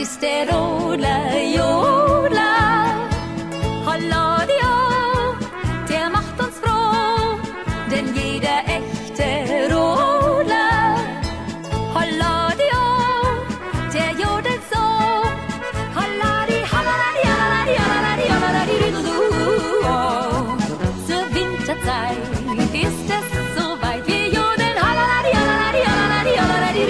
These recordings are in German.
ist der Rodler, Jodler. Holladio, der macht uns froh, denn jeder echte Rodler. Holladio, der jodelt so. Holladi, holladi, holladi, holladi, holladi, holladi, zur Winterzeit ist es soweit, wir jodeln holladi, holladi, holladi, holladi,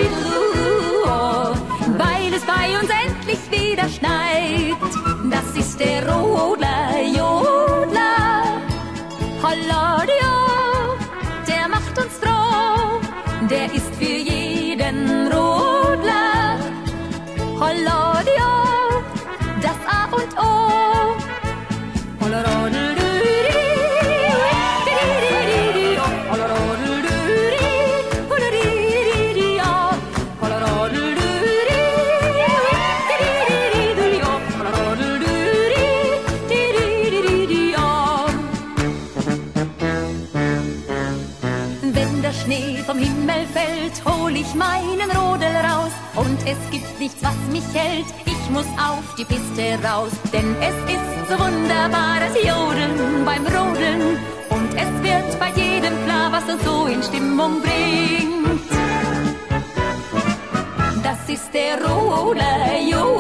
weil es bei uns endlich wieder schneit. Das ist der Rodler, Jodler. Holladio, der macht uns froh, der ist für jeden Rodler. Holladio, das A und O. Wenn der Schnee vom Himmel fällt, hol ich meinen Rodel raus. Und es gibt nichts, was mich hält, ich muss auf die Piste raus. Denn es ist so wunderbar, das Jodeln beim Rodeln. Und es wird bei jedem klar, was uns so in Stimmung bringt. Das ist der Rodler, Jodler.